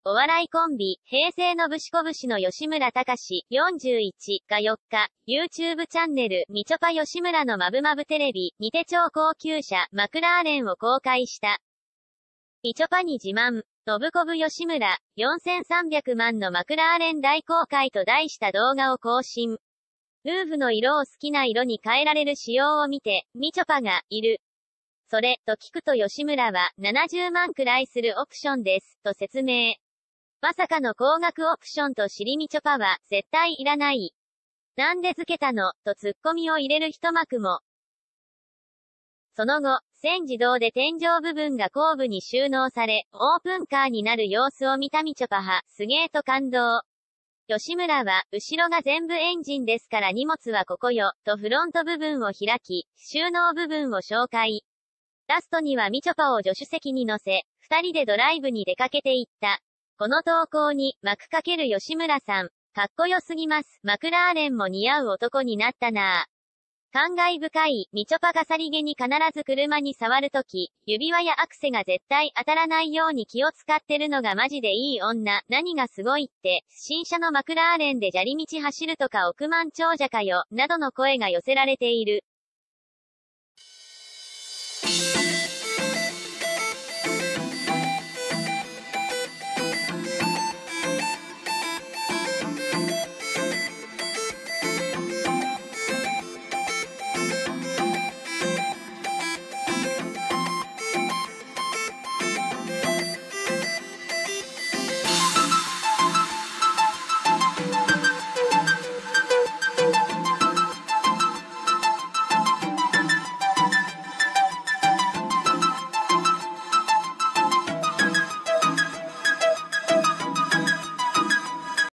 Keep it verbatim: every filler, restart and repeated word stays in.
お笑いコンビ、平成のぶしこぶしの吉村隆よんじゅういちがよっか、YouTube チャンネル、みちょぱ吉村のまぶまぶテレビにて超高級車、マクラーレンを公開した。みちょぱに自慢、ノブコブ吉村、よんせんさんびゃくまんのマクラーレン大公開と題した動画を更新。ルーフの色を好きな色に変えられる仕様を見て、みちょぱが、いる。それ、と聞くと吉村は、ななじゅうまんくらいするオプションです、と説明。まさかの高額オプションと知りみちょぱは、絶対いらない。なんで付けたの、とツッコミを入れる一幕も。その後、全自動で天井部分が後部に収納され、オープンカーになる様子を見たみちょぱは、すげーと感動。吉村は、後ろが全部エンジンですから荷物はここよ、とフロント部分を開き、収納部分を紹介。ラストにはみちょぱを助手席に乗せ、二人でドライブに出かけていった。この投稿に、幕かける吉村さん。かっこよすぎます。マクラーレンも似合う男になったなぁ。感慨深い、みちょぱがさりげに必ず車に触るとき、指輪やアクセが絶対当たらないように気を使ってるのがマジでいい女。何がすごいって、新車のマクラーレンで砂利道走るとか億万長者かよ、などの声が寄せられている。